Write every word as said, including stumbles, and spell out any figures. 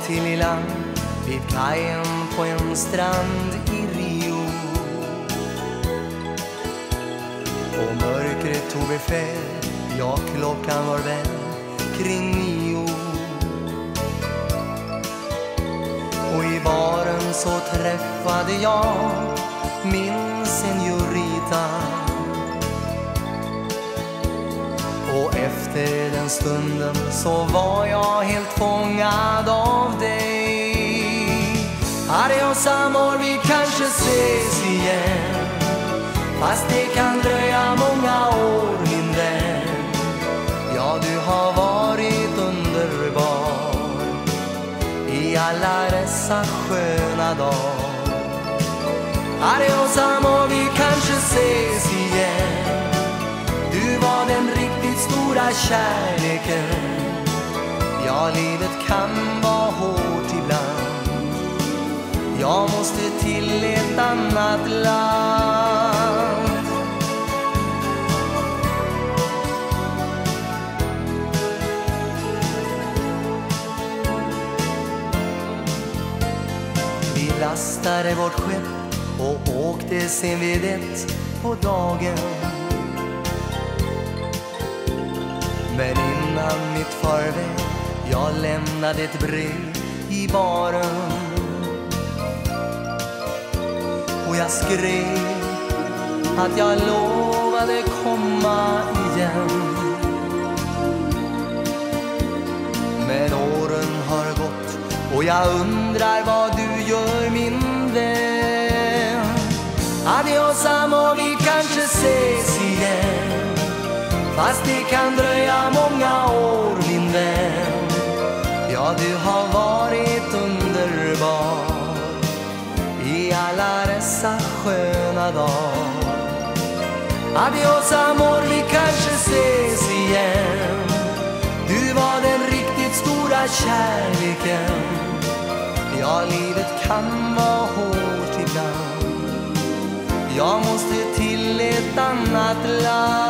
till i land vid kajen på en strand i Rio. Och mörkret tog befäl, ja klockan var väl kring nio. Och i baren så träffade jag min señorita. Och efter den stunden så var jag helt fångad av dig. Adios amor, vi kanske ses igen, fast det kan dröja många år min vän. Ja, du har varit underbar i alla dessa sköna dagar. Adios amor, vi kanske ses igen. Du var den riktigt stora kärleken. Ja, livet kan vara hårt ibland. Jag måste till ett annat land. Vi lastade vårt skepp och åkte sen vid ett på dagen. Men innan mitt farväl jag lämnade ett brev i baren. Och jag skrev att jag lovade komma igen. Men åren har gått och jag undrar vad du gör min vän. Adios amor, vi kanske ses igen, fast det kan dröja många år min vän. Ja, du har varit underbar i alla dessa sköna dagar. Adios amor, vi kanske ses igen. Du var den riktigt stora kärleken. Ja, livet kan vara hårt ibland. Jag måste till ett annat land.